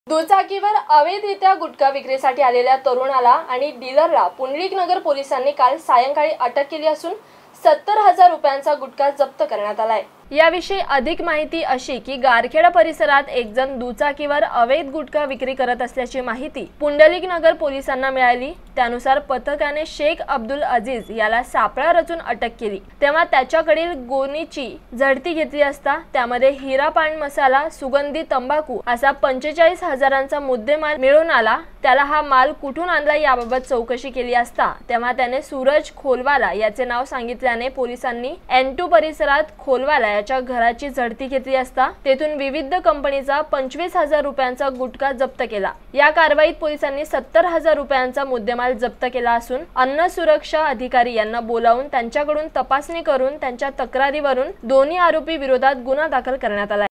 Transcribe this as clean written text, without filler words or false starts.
दुचाकीवर अवैधरित्या गुटखा विक्रीसाठी आलेल्या तरुणाला आणि डीलरला पुंडलिक नगर पोलिसांनी काल सायंकाळी अटक केली असून 70,000 रुपयांचा गुटखा जप्त करण्यात आलाय। याविषयी अधिक माहिती अशी की गारखेडा परिसरात एक जण दुचाकीवर अवैध गुटखा विक्री करत असल्याची माहिती पुंडलिक नगर पोलिसांना मिळाली। त्यानुसार पथकाने शेख अब्दुल अजीज याला सापळा रचून अटक केली। तेव्हा त्याच्याकडील गोणीची झडती घेतली असता त्यामध्ये हिरा पान मसाला, सुगंधी तंबाखू असा 45,000चा मुद्देमाल मिळून आला। त्याला हा माल कुठून आणला याबाबत चौकशी केली असता तेव्हा त्याने सूरज खोलवाला याचे नाव सांगितल्याने पोलिसांनी N2 परिसरात खोलवाला याच्या घराची झडती घेतली असता तेथून विविध कंपनीचा 25,000 रुपयांचा गुटखा जप्त केला। या कारवाईत पोलिसांनी 70,000 रुपयांचा मुद्देमाल जप्त केला असून अन्न सुरक्षा अधिकारी यांना बोलावून त्यांच्याकडून तपासणी करून त्यांच्या तक्रारीवरून दोन्ही आरोपी विरोधात गुन्हा दाखल करण्यात आला।